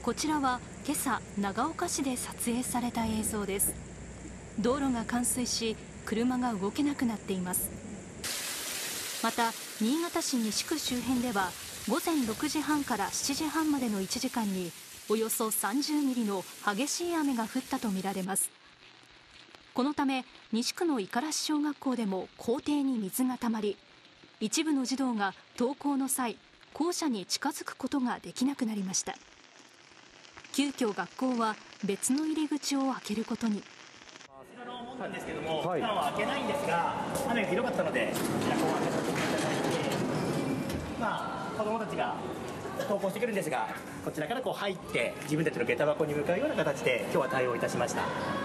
こちらは今朝長岡市で撮影された映像です。道路が冠水し車が動けなくなっています。また新潟市西区周辺では午前6時半から7時半までの1時間におよそ30ミリの激しい雨が降ったとみられます。このため西区の五十嵐小学校でも校庭に水がたまり、一部の児童が登校の際校舎に近づくことができなくなりました。急遽学校は別の入り口を開けることに。 こちらの門なんですけども、普段は開けないんですが、雨がひどかったのでこちらこう開けさせていただいて、子どもたちが登校してくるんですが、こちらからこう入って自分たちの下駄箱に向かうような形で今日は対応いたしました。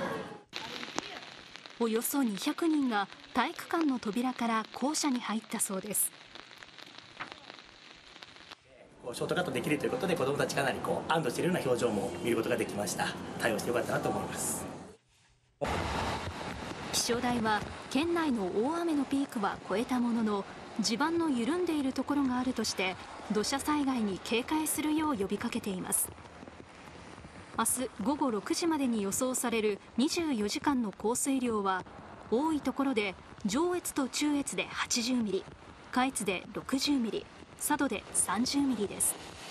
およそ200人が体育館の扉から校舎に入ったそうです。 ショートカットできるということで、子どもたちかなり安堵しているような表情も見ることができました。対応してよかったなと思います。 気象台は県内の大雨のピークは越えたものの、地盤の緩んでいるところがあるとして土砂災害に警戒するよう呼びかけています。明日午後6時までに予想される24時間の降水量は、多いところで上越と中越で80ミリ、下越で60ミリ、佐渡で30ミリです。